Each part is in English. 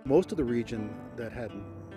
Most of the region that had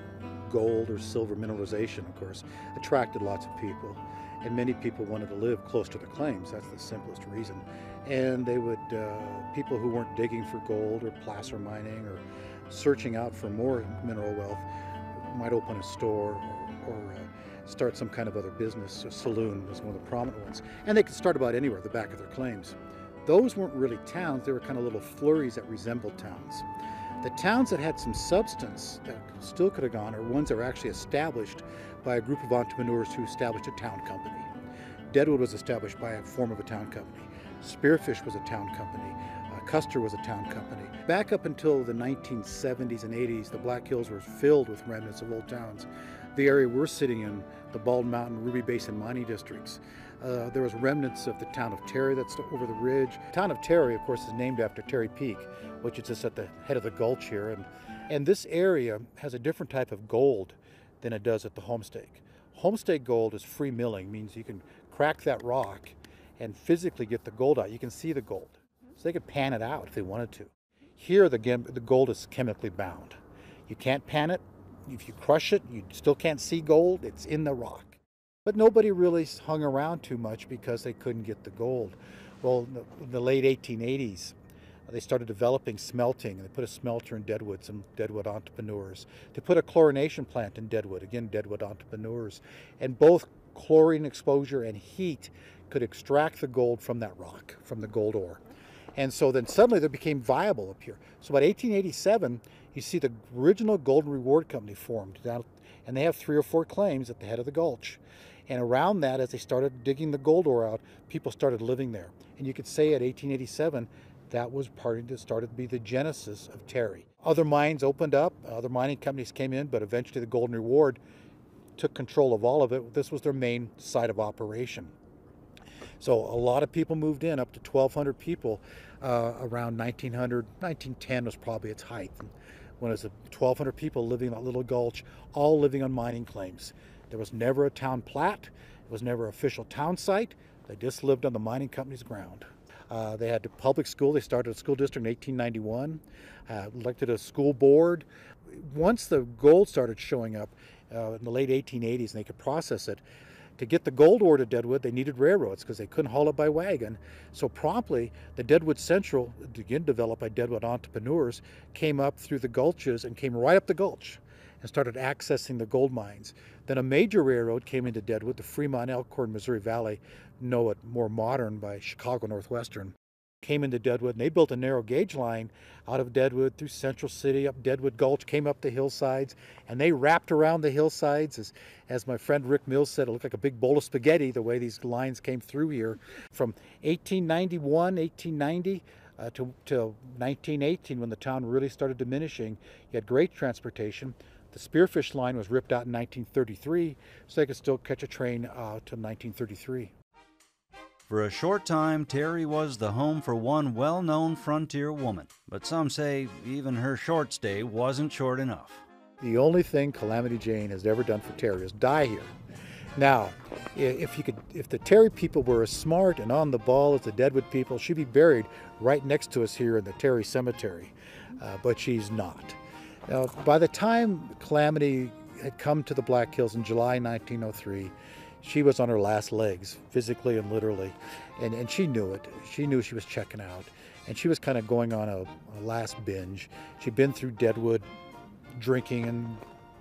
gold or silver mineralization, of course, attracted lots of people. And many people wanted to live close to the claims. That's the simplest reason. And they would, people who weren't digging for gold or placer mining or searching out for more mineral wealth might open a store or start some kind of other business. A saloon was one of the prominent ones. And they could start about anywhere at the back of their claims. Those weren't really towns. They were kind of little flurries that resembled towns. The towns that had some substance that still could have gone are ones that were actually established by a group of entrepreneurs who established a town company. Deadwood was established by a form of a town company. Spearfish was a town company. Custer was a town company. Back up until the 1970s and 80s, the Black Hills were filled with remnants of old towns. The area we're sitting in, the Bald Mountain, Ruby Basin mining districts, there was remnants of the town of Terry that's over the ridge. The town of Terry, of course, is named after Terry Peak, which is just at the head of the gulch here. And this area has a different type of gold than it does at the Homestake. Homestake gold is free milling, means you can crack that rock and physically get the gold out. You can see the gold. So they could pan it out if they wanted to. Here, the gold is chemically bound. You can't pan it. If you crush it, you still can't see gold. It's in the rock. But nobody really hung around too much because they couldn't get the gold. Well, in the late 1880s, they started developing smelting. They put a smelter in Deadwood, some Deadwood entrepreneurs. They put a chlorination plant in Deadwood, again, Deadwood entrepreneurs. And both chlorine exposure and heat could extract the gold from that rock, from the gold ore. And so then suddenly they became viable up here. So about 1887, you see the original Golden Reward Company formed. And they have 3 or 4 claims at the head of the gulch. And around that, as they started digging the gold ore out, people started living there. And you could say at 1887, that was started to be the genesis of Terry. Other mines opened up, other mining companies came in, but eventually the Golden Reward took control of all of it. This was their main site of operation. So a lot of people moved in, up to 1,200 people around 1900. 1910 was probably its height, when it was 1,200 people living in that little gulch, all living on mining claims. There was never a town plat. It was never an official town site. They just lived on the mining company's ground. They had a public school. They started a school district in 1891, elected a school board. Once the gold started showing up in the late 1880s and they could process it, to get the gold ore to Deadwood, they needed railroads because they couldn't haul it by wagon. So promptly, the Deadwood Central, again developed by Deadwood entrepreneurs, came up through the gulches and came right up the gulch and started accessing the gold mines. Then a major railroad came into Deadwood, the Fremont, Elkhorn, Missouri Valley, know it more modern by Chicago Northwestern, came into Deadwood, and they built a narrow gauge line out of Deadwood through Central City, up Deadwood Gulch, came up the hillsides, and they wrapped around the hillsides. As my friend Rick Mills said, it looked like a big bowl of spaghetti the way these lines came through here. From 1891, 1890 to 1918, when the town really started diminishing, you had great transportation. The Spearfish line was ripped out in 1933, so they could still catch a train till 1933. For a short time, Terry was the home for one well-known frontier woman, but some say even her short stay wasn't short enough. The only thing Calamity Jane has ever done for Terry is die here. Now, if the Terry people were as smart and on the ball as the Deadwood people, she'd be buried right next to us here in the Terry Cemetery, but she's not. Now, by the time Calamity had come to the Black Hills in July 1903, she was on her last legs, physically and literally, and she knew it. She knew she was checking out, and she was kind of going on a last binge. She'd been through Deadwood drinking and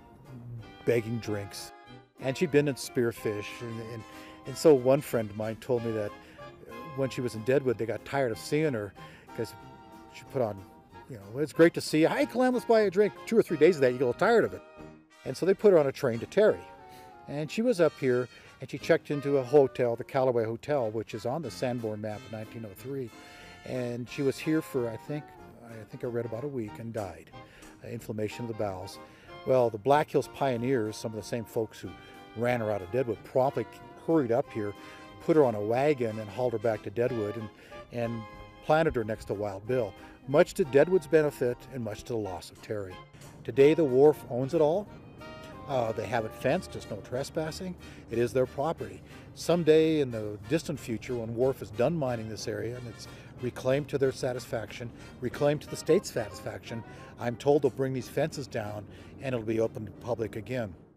begging drinks, and she'd been in Spearfish, and so one friend of mine told me that when she was in Deadwood, they got tired of seeing her because she put on, it's great to see you. Hey, Clam, let's buy a drink. 2 or 3 days of that, you get a little tired of it. And so they put her on a train to Terry. And she was up here, and she checked into a hotel, the Callaway Hotel, which is on the Sanborn map in 1903. And she was here for, I think I read about a week, and died. Inflammation of the bowels. Well, the Black Hills pioneers, some of the same folks who ran her out of Deadwood, promptly hurried up here, put her on a wagon, and hauled her back to Deadwood, and planted her next to Wild Bill, much to Deadwood's benefit and much to the loss of Terry. Today, the wharf owns it all. They have it fenced, just no trespassing. It is their property. Someday in the distant future, when Wharf is done mining this area and it's reclaimed to their satisfaction, reclaimed to the state's satisfaction, I'm told they'll bring these fences down and it'll be open to the public again.